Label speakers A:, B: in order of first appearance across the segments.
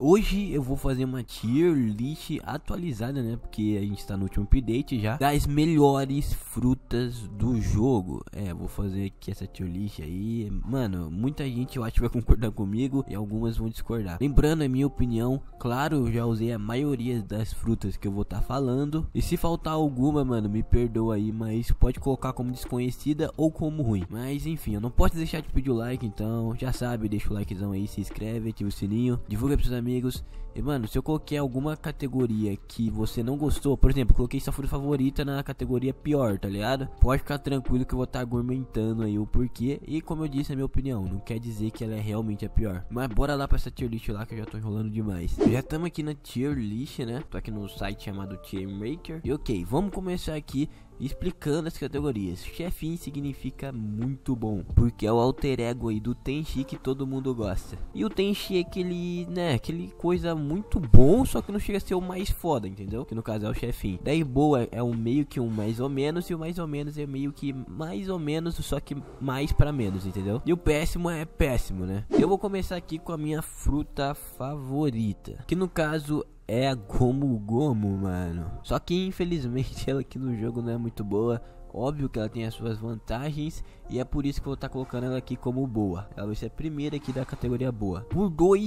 A: Hoje eu vou fazer uma tier list atualizada, né? Porque a gente tá no último update já, das melhores frutas do jogo. Vou fazer aqui essa tier list aí. Mano, muita gente eu acho que vai concordar comigo e algumas vão discordar. Lembrando, a minha opinião, claro, eu já usei a maioria das frutas que eu vou estar falando. E se faltar alguma, mano, me perdoa aí, mas pode colocar como desconhecida ou como ruim. Mas enfim, eu não posso deixar de pedir o like, então já sabe, deixa o likezão aí, se inscreve, ativa o sininho, divulga pros seus amigos. E mano, se eu coloquei alguma categoria que você não gostou, por exemplo, coloquei sua fruta favorita na categoria pior, tá ligado? Pode ficar tranquilo que eu vou estar argumentando aí o porquê. E como eu disse, a minha opinião, não quer dizer que ela é realmente a pior. Mas bora lá pra essa tier list lá, que eu já tô enrolando demais. Já estamos aqui na tier list, né? Tô aqui no site chamado Tier Maker. E ok, vamos começar aqui explicando as categorias. Chefinho significa muito bom, porque é o alter ego aí do Tenchi que todo mundo gosta. E o Tenchi é aquele, né, aquele coisa muito bom, só que não chega a ser o mais foda, entendeu? Que no caso é o chefinho. Daí boa é um meio que um mais ou menos, e o mais ou menos é meio que mais ou menos, só que mais pra menos, entendeu? E o péssimo é péssimo, né? Eu vou começar aqui com a minha fruta favorita, que no caso é a Gomu Gomu, mano. Só que infelizmente ela aqui no jogo não é muito boa. Óbvio que ela tem as suas vantagens, e é por isso que eu vou estar colocando ela aqui como boa. Ela vai ser a primeira aqui da categoria boa, por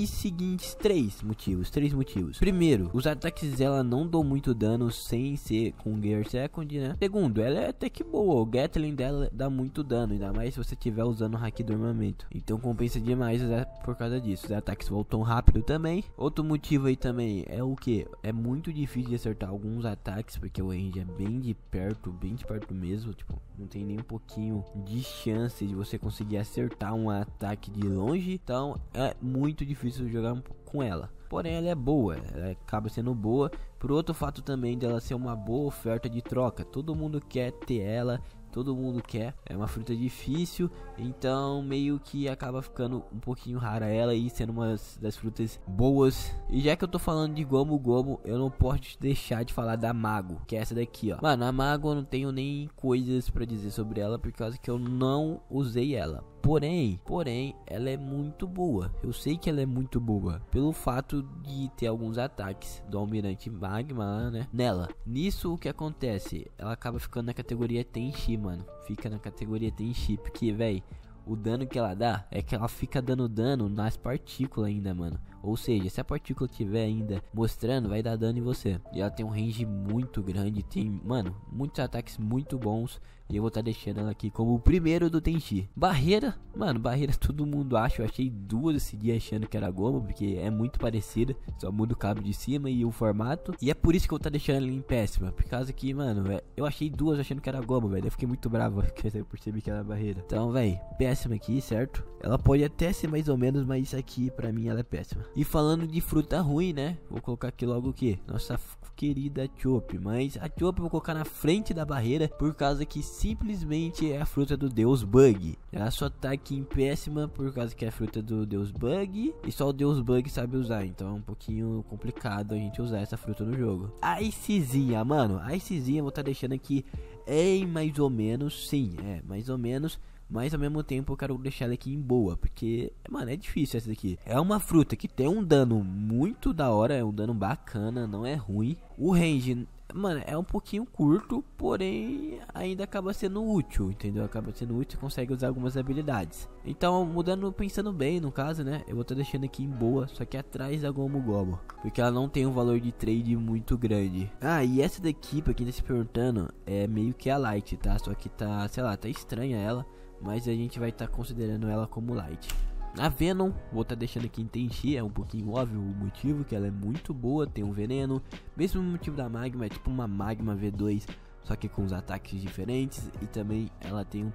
A: três motivos. Primeiro, os ataques dela não dão muito dano sem ser com Gear Second, né? Segundo, ela é até que boa, o Gatling dela dá muito dano, ainda mais se você estiver usando o Haki do Armamento. Então compensa demais por causa disso. Os ataques voltam rápido também. Outro motivo aí também é o que? É muito difícil de acertar alguns ataques, porque o range é bem de perto mesmo. Tipo, não tem nem um pouquinho de chance de você conseguir acertar um ataque de longe. Então é muito difícil jogar com ela. Porém ela é boa, ela acaba sendo boa por outro fato também dela ser uma boa oferta de troca. Todo mundo quer ter ela, todo mundo quer, é uma fruta difícil, então meio que acaba ficando um pouquinho rara ela e sendo uma das frutas boas. E já que eu tô falando de Gomu Gomu, eu não posso deixar de falar da Mago, que é essa daqui, ó. Mano, a Mago eu não tenho nem coisas pra dizer sobre ela, por causa que eu não usei ela. Porém, ela é muito boa. Eu sei que ela é muito boa pelo fato de ter alguns ataques do Almirante Magma, né? Nela. Nisso o que acontece? Ela acaba ficando na categoria Tenchi, mano. Fica na categoria Tenchi, porque, véi, o dano que ela dá é que ela fica dando dano nas partículas ainda, mano. Ou seja, se a partícula estiver ainda mostrando, vai dar dano em você. E ela tem um range muito grande, tem, mano, muitos ataques muito bons. E eu vou estar deixando ela aqui como o primeiro do Tenchi. Barreira, mano, barreira todo mundo acha. Eu achei duas esse dia achando que era Gomu, porque é muito parecida. Só muda o cabo de cima e o formato. E é por isso que eu vou estar deixando ela em péssima. Por causa que, mano, eu achei duas achando que era Gomu, velho. Eu fiquei muito bravo, porque eu percebi que era barreira. Então, velho, péssima aqui, certo? Ela pode até ser mais ou menos, mas isso aqui pra mim ela é péssima. E falando de fruta ruim, né? Vou colocar aqui logo o que? Nossa querida Chope. Mas a Chope eu vou colocar na frente da barreira, por causa que simplesmente é a fruta do Deus Bug. Ela só tá aqui em péssima por causa que é a fruta do Deus Bug, e só o Deus Bug sabe usar. Então é um pouquinho complicado a gente usar essa fruta no jogo. A Icezinha, mano, a Icezinha eu vou estar deixando aqui em mais ou menos, sim, mais ou menos. Mas ao mesmo tempo eu quero deixar ela aqui em boa, porque, mano, é difícil essa daqui. É uma fruta que tem um dano muito da hora, é um dano bacana, não é ruim. O range, mano, é um pouquinho curto, porém ainda acaba sendo útil, entendeu? Acaba sendo útil e consegue usar algumas habilidades. Então, mudando, pensando bem no caso, né? Eu vou estar deixando aqui em boa, só que atrás da Gomu Gomu, porque ela não tem um valor de trade muito grande. Ah, e essa daqui, pra quem tá se perguntando, é meio que a Light, tá? Só que tá, sei lá, tá estranha ela, mas a gente vai estar considerando ela como Light. A Venom, vou estar deixando aqui em Tenchi, é um pouquinho óbvio o motivo, que ela é muito boa, tem um veneno. Mesmo motivo da Magma, é tipo uma Magma V2, só que com os ataques diferentes. E também ela tem um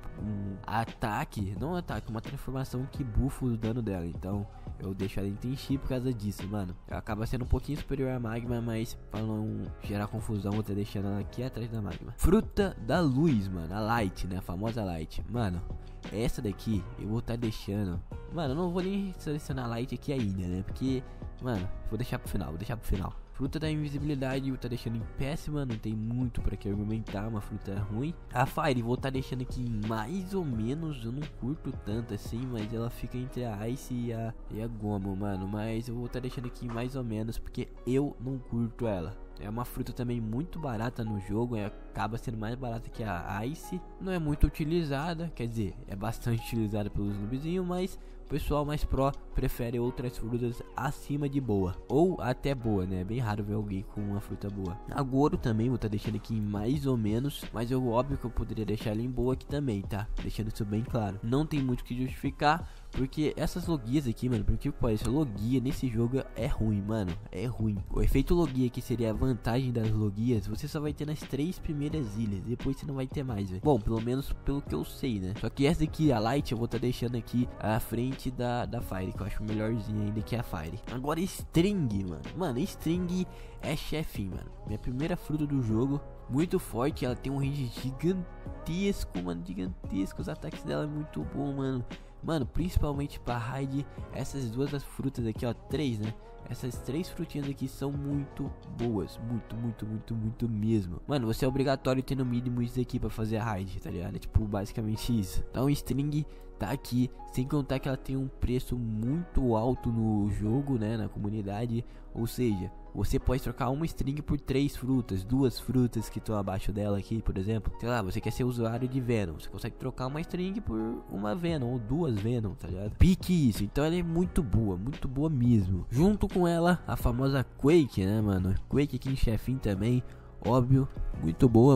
A: ataque, não um ataque, uma transformação que buffa o dano dela. Então eu deixo ela em Tenchi por causa disso, mano. Ela acaba sendo um pouquinho superior à Magma, mas pra não gerar confusão, vou estar deixando ela aqui atrás da Magma. Fruta da Luz, mano, a Light, né, a famosa Light. Mano, essa daqui eu vou estar deixando... Mano, eu não vou nem selecionar Light aqui ainda, né, porque Mano, vou deixar pro final, Fruta da invisibilidade tá deixando em péssima, não tem muito pra que argumentar, uma fruta ruim. A Fire vou tá deixando aqui mais ou menos, eu não curto tanto assim, mas ela fica entre a Ice e a Gomo, mano. Mas eu vou tá deixando aqui mais ou menos, porque eu não curto ela. É uma fruta também muito barata no jogo, acaba sendo mais barata que a Ice. Não é muito utilizada, quer dizer, é bastante utilizada pelos noobzinhos, mas o pessoal mais pro prefere outras frutas acima de boa, ou até boa, né? É bem raro ver alguém com uma fruta boa. A Goro também vou tá deixando aqui em mais ou menos, mas eu óbvio que eu poderia deixar ela em boa aqui também, tá? Deixando isso bem claro. Não tem muito o que justificar, porque essas logias aqui, mano, porque parece, logia nesse jogo é ruim, mano, é ruim. O efeito logia, que seria a vantagem das logias, você só vai ter nas 3 primeiras ilhas, depois você não vai ter mais, velho. Bom, pelo menos pelo que eu sei, né? Só que essa aqui, a Light, eu vou tá deixando aqui à frente da Fire, que eu acho melhorzinha ainda que a Fire. Agora String, mano, String é chefinho, mano. Minha primeira fruta do jogo, muito forte, ela tem um range gigantesco, mano, gigantesco. Os ataques dela é muito bom, mano. Mano, principalmente pra raid, essas duas frutas aqui, ó, 3, né? Essas 3 frutinhas aqui são muito boas, muito mesmo. Mano, você é obrigatório ter no mínimo isso aqui pra fazer a raid, tá ligado? É tipo, basicamente isso. Então, String tá aqui, sem contar que ela tem um preço muito alto no jogo, né, na comunidade. Ou seja, você pode trocar uma string por 3 frutas, 2 frutas que estão abaixo dela aqui, por exemplo. Sei lá, você quer ser usuário de Venom, você consegue trocar uma string por uma Venom ou 2 Venom, tá ligado? Pique isso, então ela é muito boa mesmo. Junto com ela, a famosa Quake, né, mano? Quake aqui em chefinho também. Óbvio, muito boa.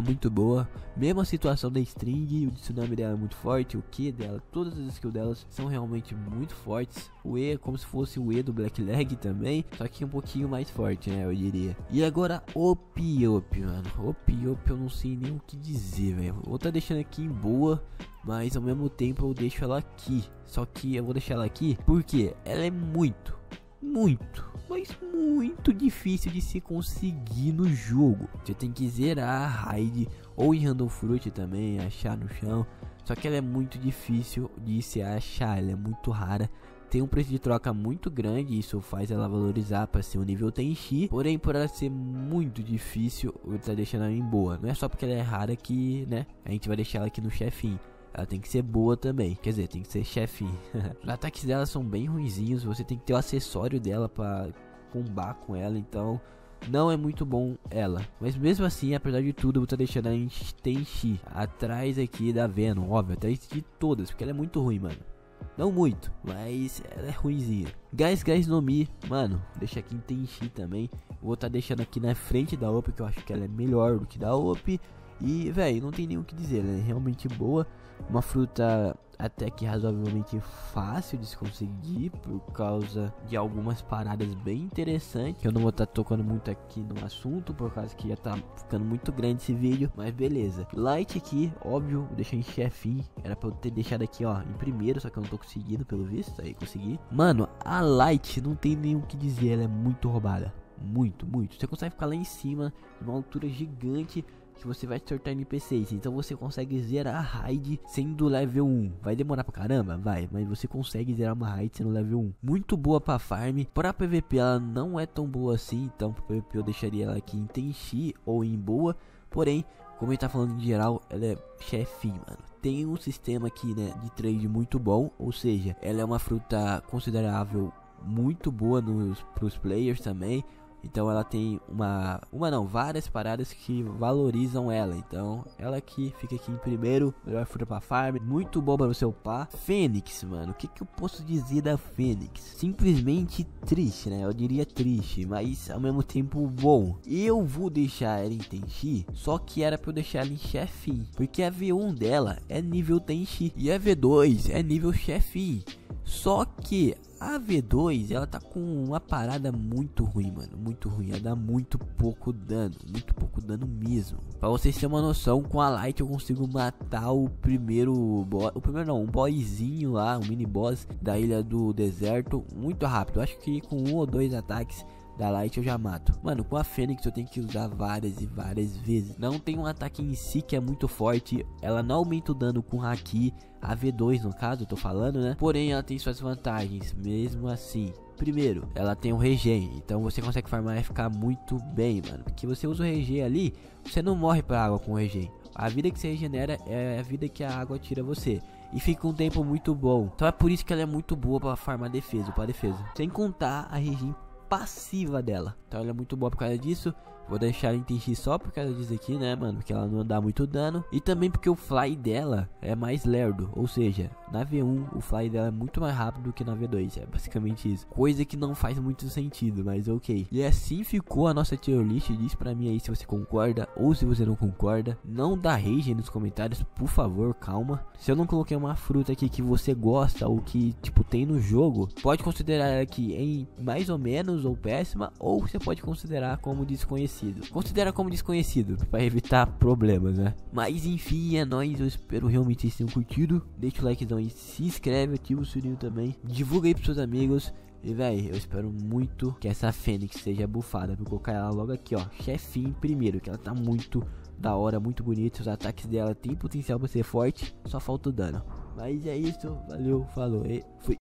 A: Mesma situação da String, o tsunami dela é muito forte, o Q dela, todas as skills delas são realmente muito fortes. O E é como se fosse o E do Black Leg também, só que um pouquinho mais forte, né, eu diria. E agora Op, mano. Op eu não sei nem o que dizer, velho. Vou tá deixando aqui em boa, mas ao mesmo tempo eu deixo ela aqui. Só que eu vou deixar ela aqui porque ela é muito difícil de se conseguir no jogo. Você tem que zerar a raid ou em Random Fruit também, achar no chão. Só que ela é muito difícil de se achar, ela é muito rara. Tem um preço de troca muito grande, isso faz ela valorizar para ser um nível Tenchi. Porém, por ela ser muito difícil, eu tá deixando ela em boa. Não é só porque ela é rara que, né, a gente vai deixar ela aqui no chefinho. Ela tem que ser boa também, quer dizer, tem que ser chefinho. Os ataques dela são bem ruinzinhos, você tem que ter o acessório dela para combar com ela, então não é muito bom ela. Mas mesmo assim, apesar de tudo, eu vou estar deixando a Tenchi atrás aqui da Venom, óbvio, atrás de todas, porque ela é muito ruim, mano. Não muito, mas ela é ruinzinha. Guys no Mi, mano, deixa aqui em Tenchi também. Vou estar deixando aqui na frente da OP, que eu acho que ela é melhor do que da OP. E, velho, não tem nem o que dizer, ela é realmente boa. Uma fruta até que razoavelmente fácil de se conseguir, por causa de algumas paradas bem interessantes. Eu não vou estar tocando muito aqui no assunto, por causa que já tá ficando muito grande esse vídeo, mas beleza. Light aqui, óbvio, vou deixar em chefinho. Era pra eu ter deixado aqui, ó, em primeiro, só que eu não tô conseguindo, pelo visto. Aí consegui. Mano, a Light não tem nem o que dizer, ela é muito roubada. Muito. Você consegue ficar lá em cima, numa altura gigante, que você vai sortar NPCs, então você consegue zerar a raid sendo level 1. Vai demorar pra caramba? Vai, mas você consegue zerar uma raid sendo level 1. Muito boa pra farm. Pra PVP ela não é tão boa assim, então pra PVP eu deixaria ela aqui em Tenchi ou em boa. Porém, como a gente tá falando em geral, ela é chefinho, mano. Tem um sistema aqui, né, de trade muito bom, ou seja, ela é uma fruta considerável, muito boa pros players também. Então ela tem várias paradas que valorizam ela. Então ela aqui fica aqui em primeiro, melhor fruta pra farm, muito bom para você upar. Fênix, mano, o que eu posso dizer da Fênix? Simplesmente triste, né? Eu diria triste, mas ao mesmo tempo bom. Eu vou deixar ela em Tenchi, só que era pra eu deixar ela em chefinho, porque a V1 dela é nível Tenchi e a V2 é nível chefinho. Só que a V2, ela tá com uma parada muito ruim, mano. Muito ruim, ela dá muito pouco dano mesmo. Pra vocês terem uma noção, com a Light eu consigo matar o primeiro boss. Um boyzinho lá, um mini boss da Ilha do Deserto muito rápido. Eu acho que com 1 ou 2 ataques da Light eu já mato. Mano, com a Fênix eu tenho que usar várias vezes. Não tem um ataque em si que é muito forte. Ela não aumenta o dano com Haki. A V2 no caso, eu tô falando, né? Porém ela tem suas vantagens, mesmo assim. Primeiro, ela tem um regen, então você consegue farmar e ficar muito bem, mano. Porque você usa o regen ali, você não morre pra água com o regen. A vida que você regenera é a vida que a água tira você. E fica um tempo muito bom. Então é por isso que ela é muito boa pra farmar defesa, pra defesa. Sem contar a regen passiva dela. Então ela é muito boa por causa disso. Vou deixar ela em TX só por causa disso aqui, né, mano? Porque ela não dá muito dano. E também porque o fly dela é mais lerdo. Ou seja, na V1 o fly dela é muito mais rápido do que na V2. É basicamente isso. Coisa que não faz muito sentido, mas ok. E assim ficou a nossa tier list. Diz pra mim aí se você concorda ou se você não concorda. Não dá rage nos comentários, por favor, calma. Se eu não coloquei uma fruta aqui que você gosta ou que, tipo, tem no jogo, pode considerar ela aqui em mais ou menos ou péssima. Ou você pode considerar como desconhecido. Considera como desconhecido, para evitar problemas, né? Mas enfim, é nóis. Eu espero realmente vocês tenham curtido. Deixa o likezão aí, se inscreve, ativa o sininho também. Divulga aí pros seus amigos. E véi, eu espero muito que essa Fênix seja bufada. Vou colocar ela logo aqui, ó, chefinho primeiro, que ela tá muito da hora, muito bonita. Os ataques dela tem potencial pra ser forte, só falta o dano. Mas é isso, valeu, falou e fui.